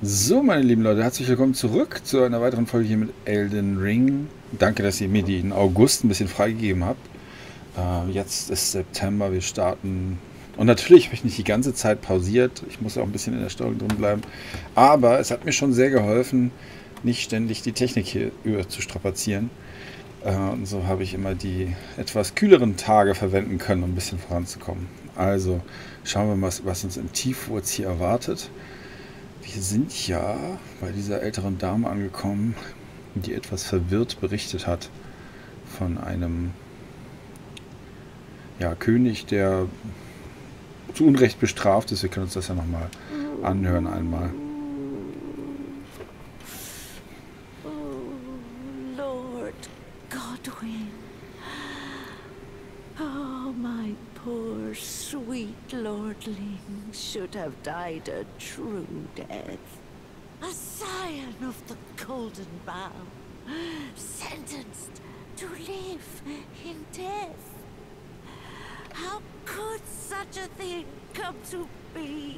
So, meine lieben Leute, herzlich willkommen zurück zu einer weiteren Folge hier mit Elden Ring. Danke, dass ihr mir den August ein bisschen freigegeben habt. Jetzt ist September, wir starten. Und natürlich habe ich nicht die ganze Zeit pausiert. Ich muss ja auch ein bisschen in der Steuerung drin bleiben. Aber es hat mir schon sehr geholfen, nicht ständig die Technik hier über zu strapazieren. Und so habe ich immer die etwas kühleren Tage verwenden können, um ein bisschen voranzukommen. Also schauen wir mal, was uns im Tiefwurz hier erwartet. Wir sind ja bei dieser älteren Dame angekommen, die etwas verwirrt berichtet hat von einem König, der zu Unrecht bestraft ist. Wir können uns das ja nochmal anhören einmal. Lord Godwin. Oh, my poor sweet lordling should have died a true death. A scion of the Golden Bough, sentenced to live in death. How could such a thing come to be?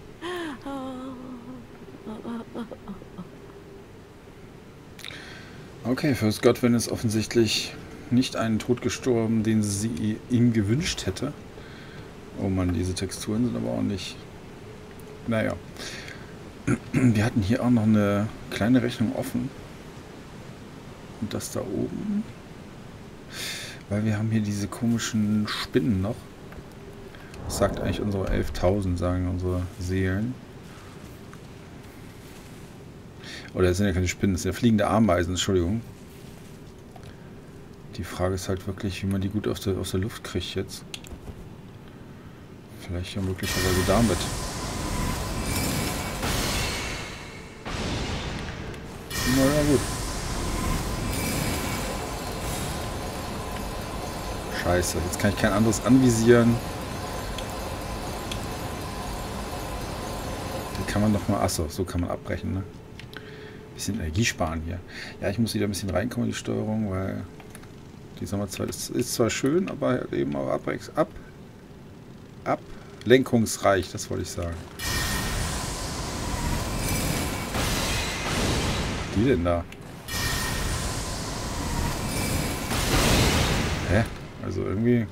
Okay, Fürst Godwin ist offensichtlich nicht einen Tod gestorben, den sie ihm gewünscht hätte. Oh Mann, diese Texturen sind aber auch nicht... Naja. Wir hatten hier auch noch eine kleine Rechnung offen. Und das da oben. Weil wir haben hier diese komischen Spinnen noch. Das sagt eigentlich unsere 11.000, sagen unsere Seelen. Oder das sind ja keine Spinnen, das sind ja fliegende Ameisen, Entschuldigung. Die Frage ist halt wirklich, wie man die gut aus der Luft kriegt jetzt. Vielleicht ja möglicherweise damit. Naja, gut. Scheiße, jetzt kann ich kein anderes anvisieren. Die kann man doch mal... Achso, so kann man abbrechen, ne? Bisschen Energie sparen hier. Ja, ich muss wieder ein bisschen reinkommen in die Steuerung, weil die Sommerzeit ist zwar schön, aber eben auch ablenkungsreich, das wollte ich sagen. Was die denn da? Hä? Also irgendwie...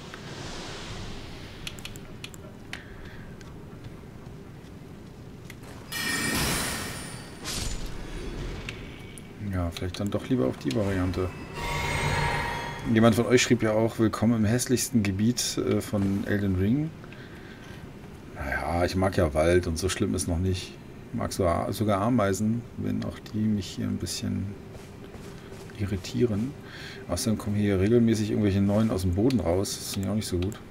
Ja, vielleicht dann doch lieber auf die Variante. Jemand von euch schrieb ja auch, willkommen im hässlichsten Gebiet von Elden Ring. Naja, ich mag ja Wald und so schlimm ist noch nicht. Ich mag sogar Ameisen, wenn auch die mich hier ein bisschen irritieren. Außerdem kommen hier regelmäßig irgendwelche neuen aus dem Boden raus. Das finde ich auch nicht so gut.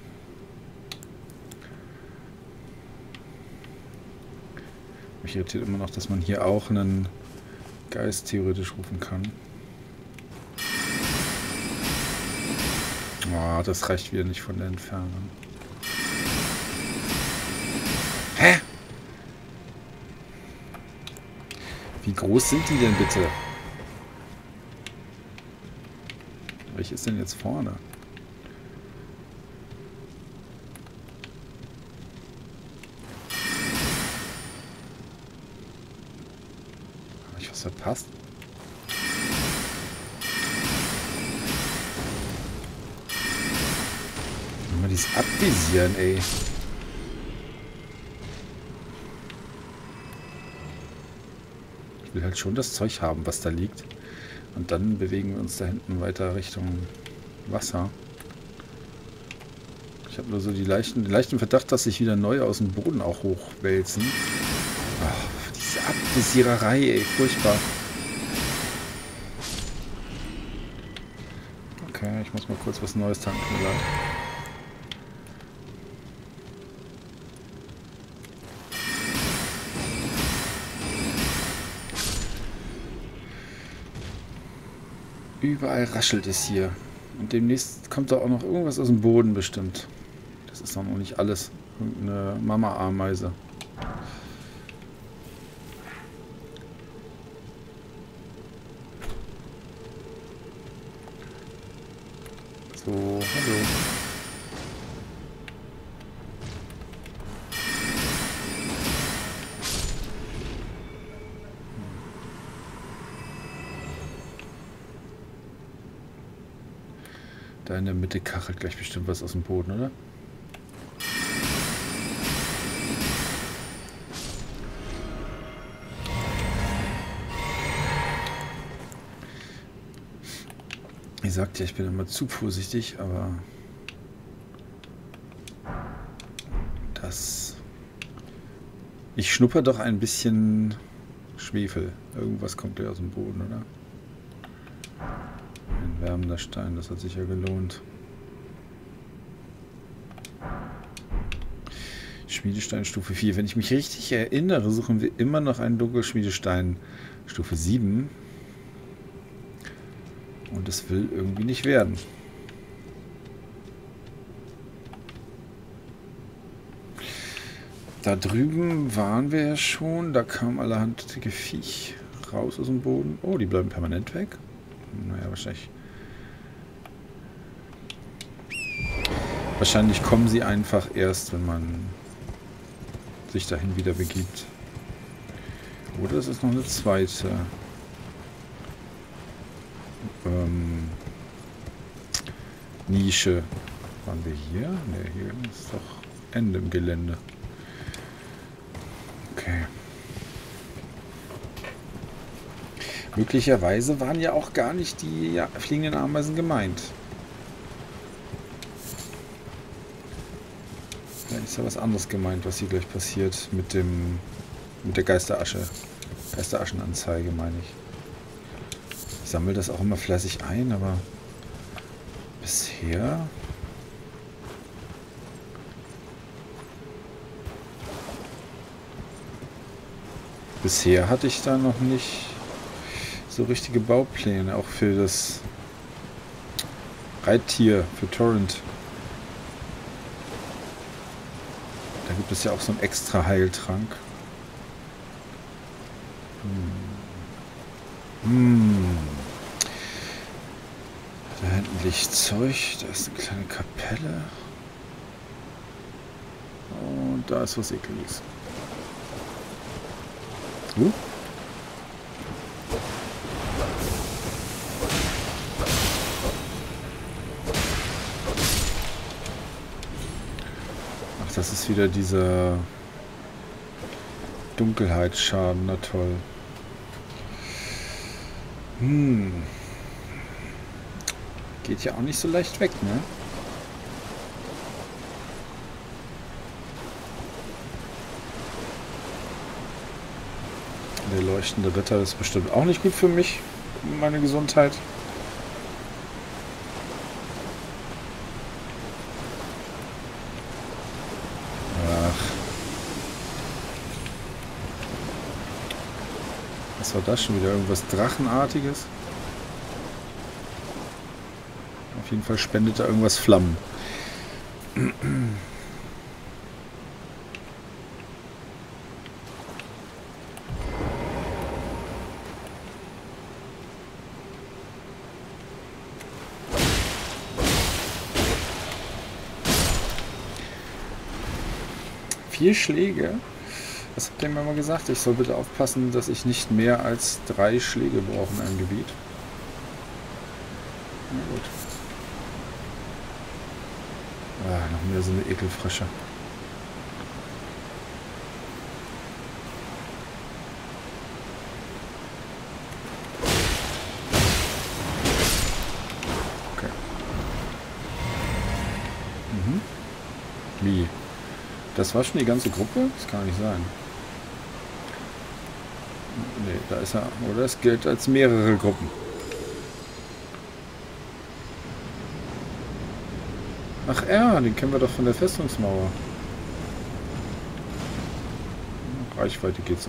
Mich irritiert immer noch, dass man hier auch einen Geist theoretisch rufen kann. Oh, das reicht wieder nicht von der Entfernung. Hä? Wie groß sind die denn bitte? Welche ist denn jetzt vorne? Habe ich was verpasst? Mal dieses Abvisieren, ey. Ich will halt schon das Zeug haben, was da liegt. Und dann bewegen wir uns da hinten weiter Richtung Wasser. Ich habe nur so den leichten Verdacht, dass sich wieder neue aus dem Boden auch hochwälzen. Ach, diese Abvisiererei, ey, furchtbar. Okay, ich muss mal kurz was Neues tanken. Überall raschelt es hier. Und demnächst kommt da auch noch irgendwas aus dem Boden bestimmt. Das ist doch noch nicht alles. Irgendeine Mama-Ameise. So, hallo. Da in der Mitte kachelt gleich bestimmt was aus dem Boden, oder? Ich sagte ja, ich bin immer zu vorsichtig, aber das... Ich schnupper doch ein bisschen Schwefel. Irgendwas kommt ja aus dem Boden, oder? Ein wärmender Stein, das hat sich ja gelohnt. Schmiedestein Stufe 4. Wenn ich mich richtig erinnere, suchen wir immer noch einen Dunkelschmiedestein Stufe 7. Und es will irgendwie nicht werden. Da drüben waren wir ja schon. Da kam allerhand Viech raus aus dem Boden. Oh, die bleiben permanent weg. Naja, wahrscheinlich kommen sie einfach erst, wenn man sich dahin wieder begibt. Oder es ist noch eine zweite Nische. Waren wir hier? Ne, hier ist doch Ende im Gelände. Okay. Möglicherweise waren ja auch gar nicht die fliegenden Ameisen gemeint. Vielleicht ist ja was anderes gemeint, was hier gleich passiert mit der Geisterasche. Geisteraschenanzeige, meine ich. Ich sammle das auch immer fleißig ein, aber bisher hatte ich da noch nicht so richtige Baupläne, auch für das Reittier, für Torrent. Da gibt es ja auch so einen extra Heiltrank. Da hinten Lichtzeug, da ist eine kleine Kapelle. Und da ist was Ekliges. Ach, das ist wieder dieser Dunkelheitsschaden, na toll. Geht ja auch nicht so leicht weg, ne? Der leuchtende Ritter ist bestimmt auch nicht gut für mich, meine Gesundheit. Ach. Was war das schon wieder? Irgendwas Drachenartiges? Auf jeden Fall spendet da irgendwas Flammen. Vier Schläge? Was habt ihr mir mal gesagt? Ich soll bitte aufpassen, dass ich nicht mehr als 3 Schläge brauche in einem Gebiet. Na gut. Ah, noch mehr so eine Ekelfrische. Okay. Wie? Das war schon die ganze Gruppe? Das kann nicht sein. Ne, da ist er. Oder es gilt als mehrere Gruppen. Ach ja, den kennen wir doch von der Festungsmauer. Reichweite geht's noch.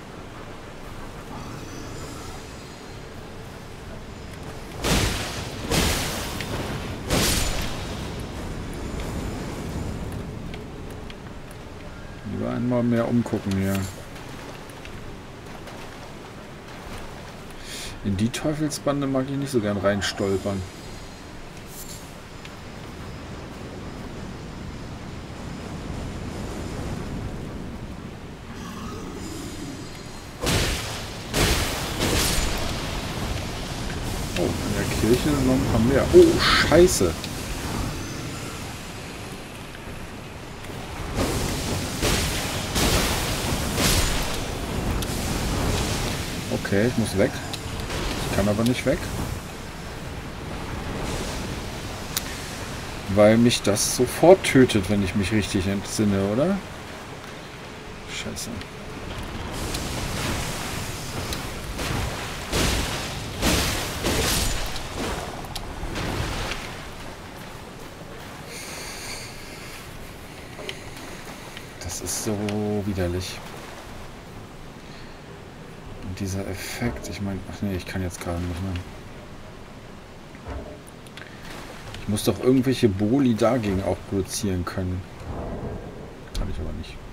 Lieber einmal mehr umgucken hier. In die Teufelsbande mag ich nicht so gern reinstolpern. Kirche sind noch ein paar mehr. Oh, Scheiße. Okay, ich muss weg. Ich kann aber nicht weg. Weil mich das sofort tötet, wenn ich mich richtig entsinne, oder? Scheiße. Das ist so widerlich. Und dieser Effekt, ich meine, ach nee, ich kann jetzt gerade nicht mehr. Ich muss doch irgendwelche Boli dagegen auch produzieren können. Kann ich aber nicht.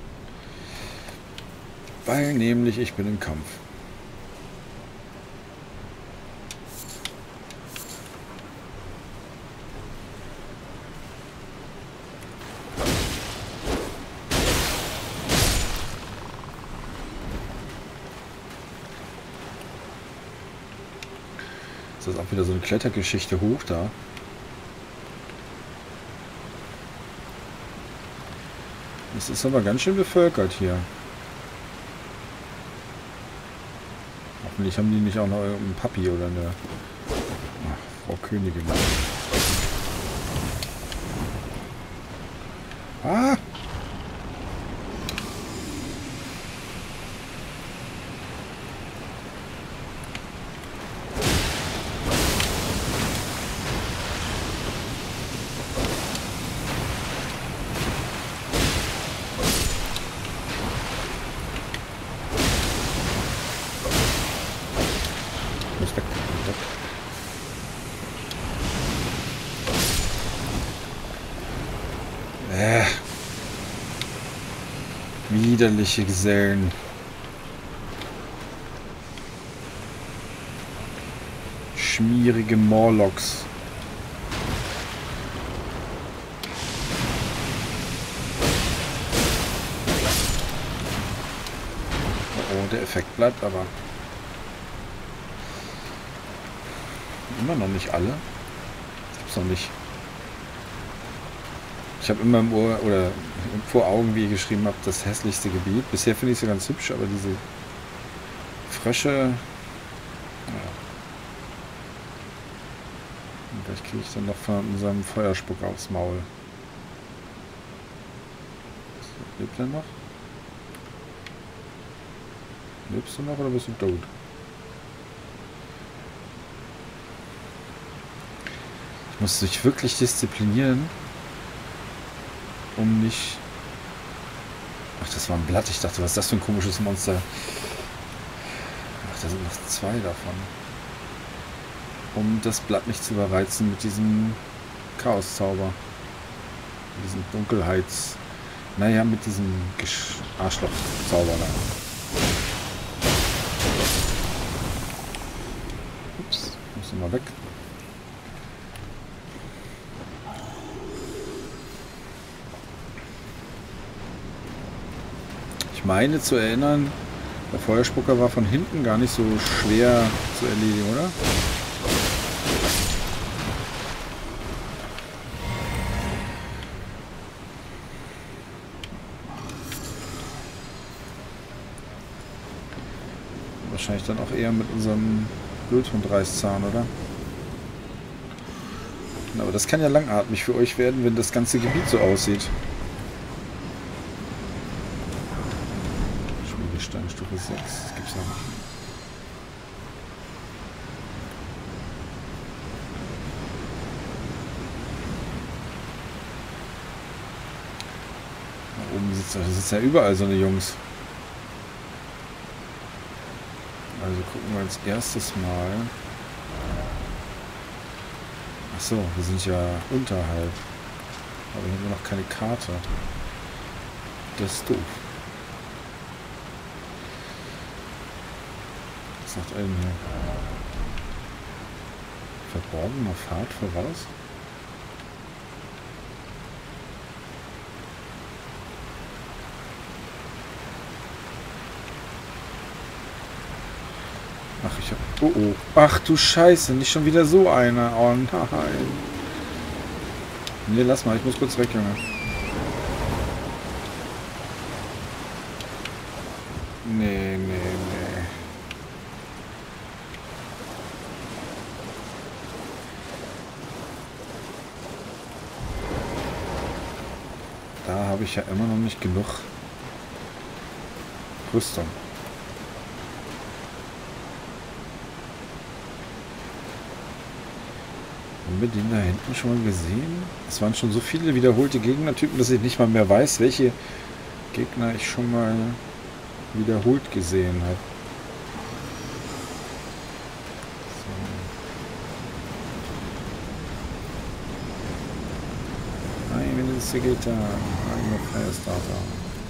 Weil nämlich ich bin im Kampf. Ist das auch wieder so eine Klettergeschichte hoch da? Es ist aber ganz schön bevölkert hier. Hoffentlich haben die nicht auch noch einen Papi oder eine Frau Königin. Ah! Widerliche Gesellen. Schmierige Morlocks. Oh, der Effekt bleibt aber. Immer noch nicht alle. Das gibt's noch nicht. Ich habe immer im Ohr oder vor Augen, wie ich geschrieben habe, das hässlichste Gebiet. Bisher finde ich sie ganz hübsch, aber diese Frösche. Ja. Und gleich kriege ich dann noch von unserem Feuerspuck aufs Maul. Lebt er noch? Lebst du noch oder bist du tot? Ich muss mich wirklich disziplinieren, um nicht... Ach, das war ein Blatt. Ich dachte, was ist das für ein komisches Monster? Ach, da sind noch 2 davon. Um das Blatt nicht zu überreizen mit diesem Chaoszauber. Mit diesem Dunkelheits... Naja, mit diesem Arschlochzauber da. Ups, muss mal weg. Ich meine zu erinnern, der Feuerspucker war von hinten gar nicht so schwer zu erledigen, oder? Wahrscheinlich dann auch eher mit unserem Bluthundreißzahn, oder? Aber das kann ja langatmig für euch werden, wenn das ganze Gebiet so aussieht. Stufe 6, das gibt's ja nicht. Da oben sitzt ja überall so eine Jungs. Also gucken wir als erstes mal. Achso, wir sind ja unterhalb. Aber hier haben wir noch keine Karte. Das ist doof. Was sagt Elden hier? Verborgener Pfad voraus? Ach, Oh oh. Ach du Scheiße, nicht schon wieder so einer. Oh nein. Nee, lass mal, ich muss kurz weg, Junge. Nee, nee, nee. Da habe ich ja immer noch nicht genug Rüstung. Haben wir den da hinten schon mal gesehen? Es waren schon so viele wiederholte Gegnertypen, dass ich nicht mal mehr weiß, welche Gegner ich schon mal wiederholt gesehen habe. So. Nein, wenn es hier geht, da eigene Firestarter.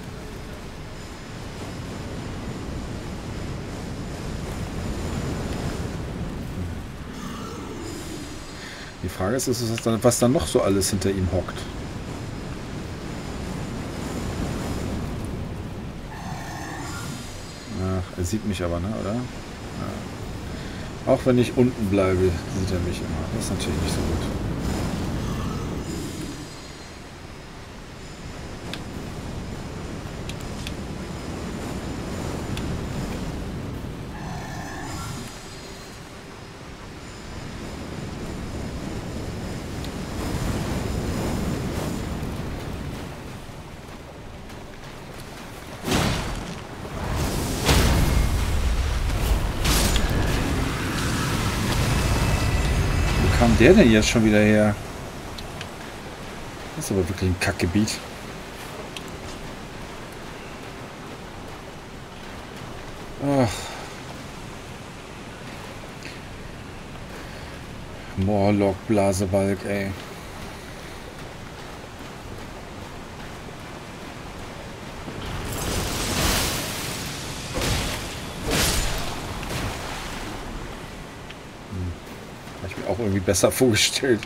Die Frage ist, was dann noch so alles hinter ihm hockt. Ach, er sieht mich aber, ne, oder? Ja. Auch wenn ich unten bleibe, sieht er mich immer. Das ist natürlich nicht so gut. Wo kam der denn jetzt schon wieder her? Das ist aber wirklich ein Kackgebiet. Ach. Morlock, Blasebalg, ey. Habe ich mir auch irgendwie besser vorgestellt.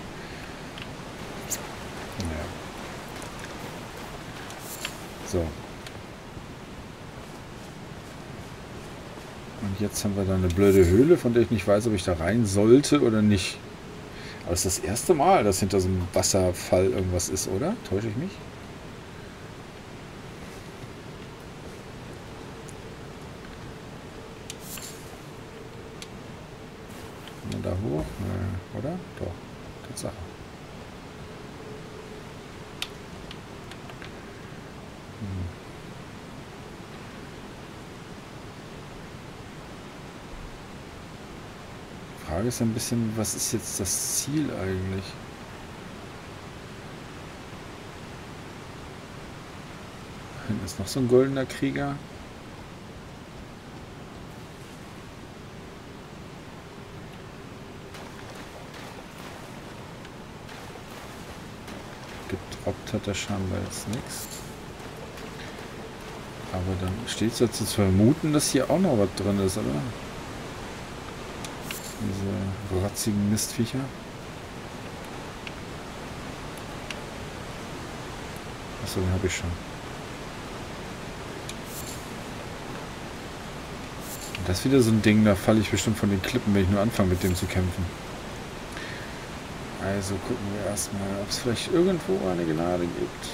Naja. So. Und jetzt haben wir da eine blöde Höhle, von der ich nicht weiß, ob ich da rein sollte oder nicht. Aber es ist das erste Mal, dass hinter so einem Wasserfall irgendwas ist, oder? Täusche ich mich? Kann man da hoch? Nee, oder? Doch. Tatsache. Die Frage ist ein bisschen, was ist jetzt das Ziel eigentlich? Da hinten ist noch so ein goldener Krieger. Gedroppt hat er scheinbar jetzt nichts. Aber dann steht es dazu zu vermuten, dass hier auch noch was drin ist, oder? Diese rotzigen Mistviecher. Achso, den habe ich schon. Und das ist wieder so ein Ding, da falle ich bestimmt von den Klippen, wenn ich nur anfange mit dem zu kämpfen. Also gucken wir erstmal, ob es vielleicht irgendwo eine Gnade gibt.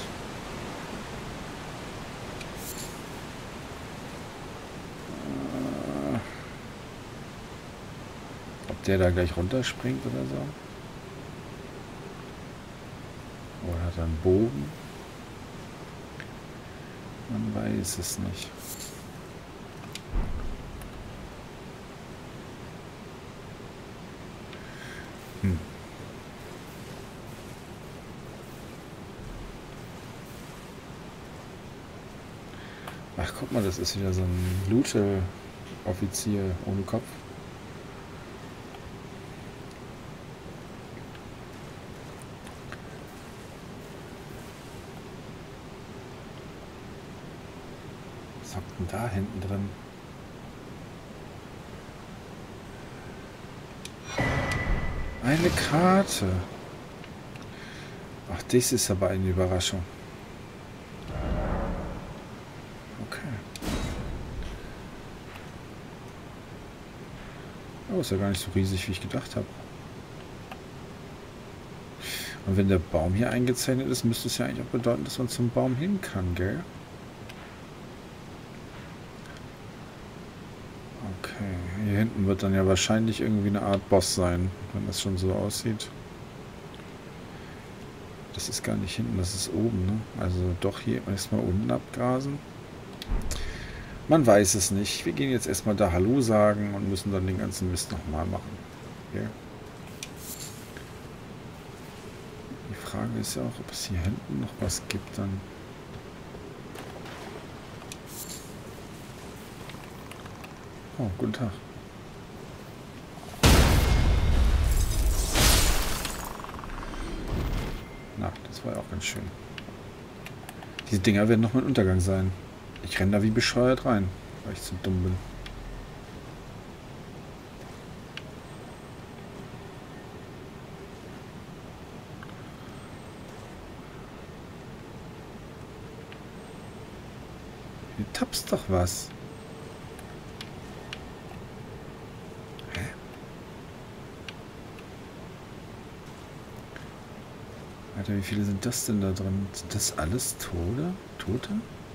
Ob der da gleich runterspringt oder so. Oder hat er einen Bogen? Man weiß es nicht. Ach, guck mal, das ist wieder so ein Lute-Offizier ohne Kopf. Was hockt denn da hinten drin? Eine Karte. Ach, das ist aber eine Überraschung. Okay. Oh, ist ja gar nicht so riesig, wie ich gedacht habe. Und wenn der Baum hier eingezeichnet ist, müsste es ja eigentlich auch bedeuten, dass man zum Baum hin kann, gell? Okay, hier hinten wird dann ja wahrscheinlich irgendwie eine Art Boss sein, wenn das schon so aussieht. Das ist gar nicht hinten, das ist oben, ne? Also doch hier erstmal unten abgrasen. Man weiß es nicht. Wir gehen jetzt erstmal da Hallo sagen und müssen dann den ganzen Mist nochmal machen. Okay. Die Frage ist ja auch, ob es hier hinten noch was gibt dann. Oh, guten Tag. Na, das war ja auch ganz schön. Diese Dinger werden noch mein Untergang sein. Ich renne da wie bescheuert rein, weil ich zu dumm bin. Hier tappst doch was. Hä? Alter, wie viele sind das denn da drin? Sind das alles Tote?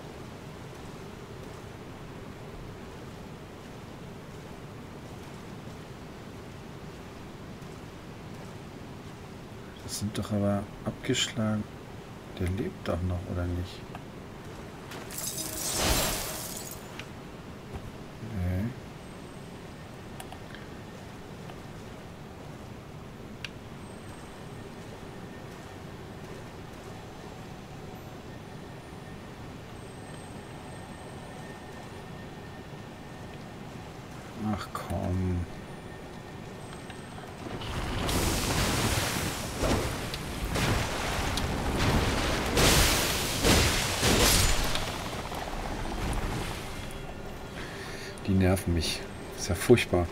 Das sind doch aber abgeschlagen. Der lebt doch noch, oder nicht? Nee. Ach komm. Die nerven mich. Ist ja furchtbar.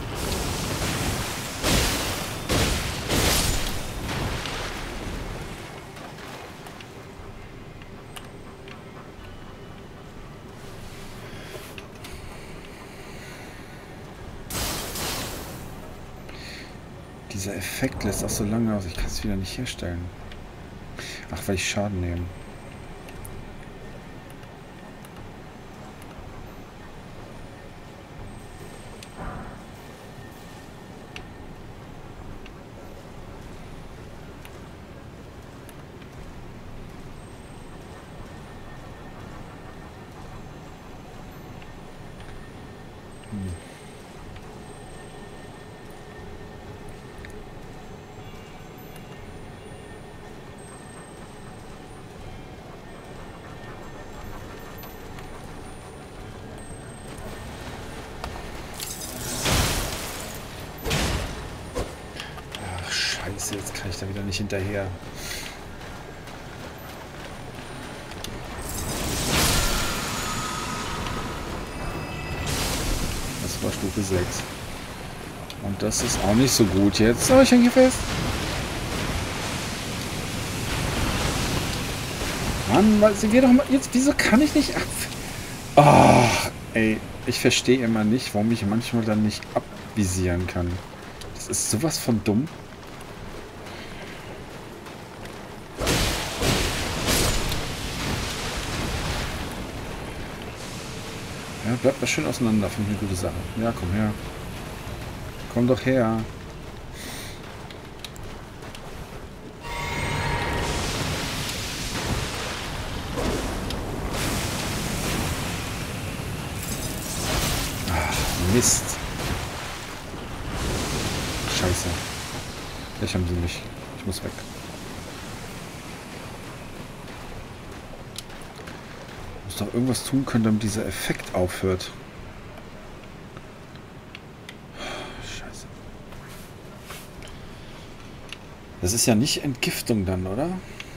Dieser Effekt lässt auch so lange aus. Ich kann es wieder nicht herstellen. Ach, weil ich Schaden nehme. Scheiße, jetzt kann ich da wieder nicht hinterher. Das war Stufe 6. Und das ist auch nicht so gut jetzt. Oh, ich hänge hier fest. Mann, geh doch mal. Jetzt, wieso kann ich nicht ab... Ach, ey. Ich verstehe immer nicht, warum ich manchmal dann nicht abvisieren kann. Das ist sowas von dumm. Ja, bleibt mal schön auseinander. Finde ich eine gute Sache. Ja, komm her. Komm doch her. Ach, Mist. Scheiße. Vielleicht haben sie mich. Ich muss weg. Ich muss doch irgendwas tun können, damit dieser Effekt aufhört. Scheiße. Das ist ja nicht Entgiftung dann, oder?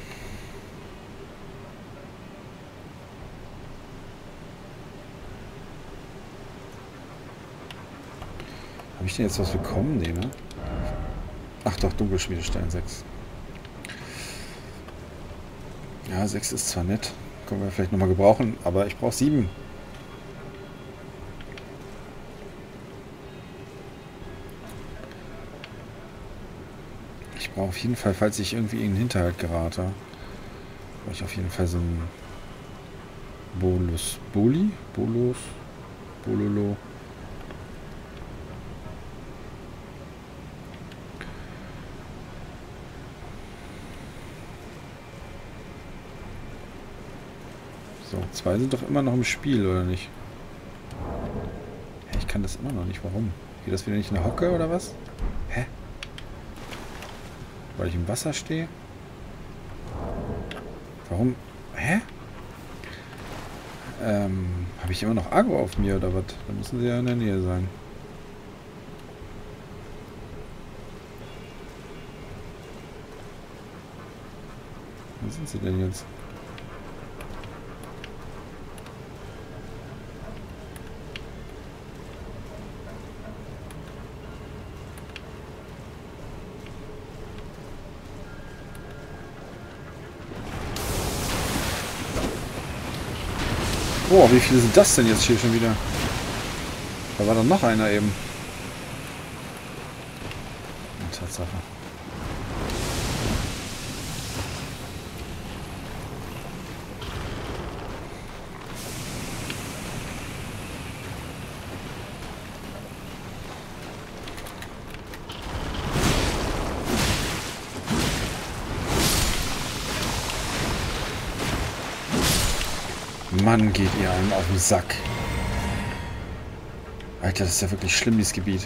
Habe ich denn jetzt was bekommen? Nee, ne? Ach doch, Dunkelschmiedestein 6. Ja, 6 ist zwar nett. Können wir vielleicht nochmal gebrauchen, aber ich brauche 7. Aber auf jeden Fall, falls ich irgendwie in den Hinterhalt gerate, brauche ich auf jeden Fall so ein Bololo. So, 2 sind doch immer noch im Spiel, oder nicht? Ich kann das immer noch nicht. Warum? Geht das wieder nicht in der Hocke, oder was? Hä? Weil ich im Wasser stehe? Warum? Hä? Habe ich immer noch Agro auf mir, oder was? Da müssen sie ja in der Nähe sein. Wo sind sie denn jetzt? Boah, wie viele sind das denn jetzt hier schon wieder? Da war doch noch einer eben. Tatsache. Mann, geht ihr einem auf den Sack. Alter, das ist ja wirklich schlimm, dieses Gebiet.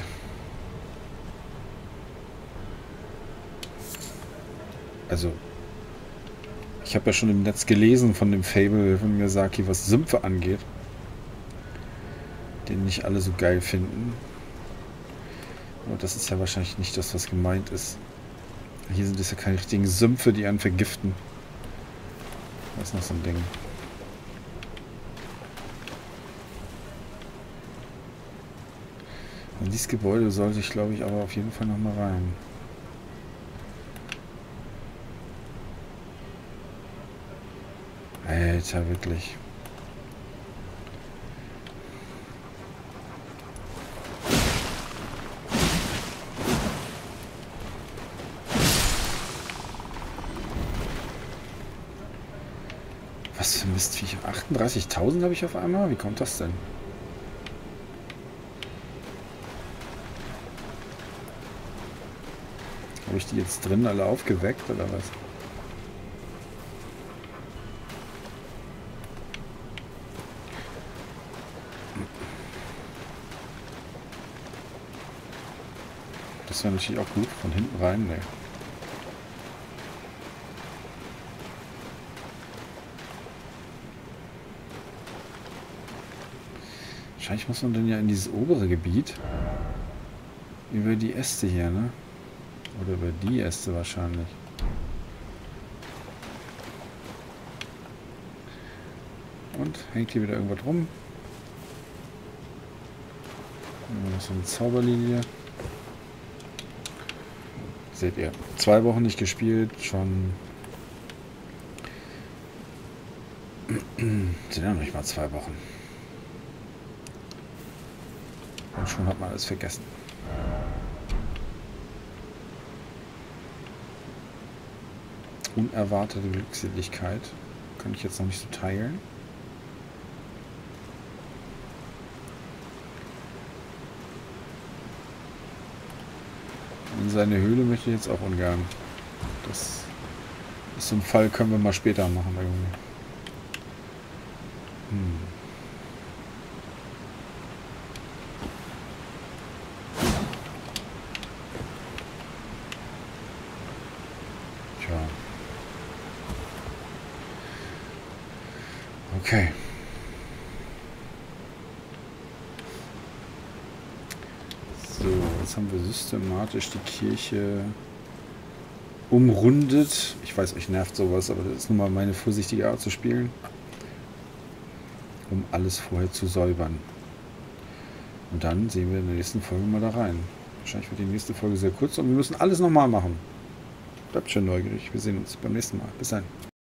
Also, ich habe ja schon im Netz gelesen von dem Fable von Miyazaki, was Sümpfe angeht. Den nicht alle so geil finden. Aber das ist ja wahrscheinlich nicht das, was gemeint ist. Hier sind es ja keine richtigen Sümpfe, die einen vergiften. Das ist noch so ein Ding. In dieses Gebäude sollte ich, glaube ich, aber auf jeden Fall noch mal rein. Alter, wirklich. Was für Mistviecher? 38.000 habe ich auf einmal? Wie kommt das denn? Habe ich die jetzt drin alle aufgeweckt oder was? Das wäre natürlich auch gut. Von hinten rein, ne. Wahrscheinlich muss man dann ja in dieses obere Gebiet. Über die Äste hier, ne? Oder über die Äste wahrscheinlich. Und hängt hier wieder irgendwas rum. So eine Zauberlinie. Seht ihr, 2 Wochen nicht gespielt, schon sind ja noch nicht mal 2 Wochen. Und schon hat man alles vergessen. Unerwartete Glückseligkeit. Kann ich jetzt noch nicht so teilen. In seine Höhle möchte ich jetzt auch ungern. Das ist so ein Fall, können wir mal später machen irgendwie. Tja. Okay. So, jetzt haben wir systematisch die Kirche umrundet. Ich weiß, euch nervt sowas, aber das ist nun mal meine vorsichtige Art zu spielen. Um alles vorher zu säubern. Und dann sehen wir in der nächsten Folge mal da rein. Wahrscheinlich wird die nächste Folge sehr kurz und wir müssen alles nochmal machen. Bleibt schön neugierig. Wir sehen uns beim nächsten Mal. Bis dann.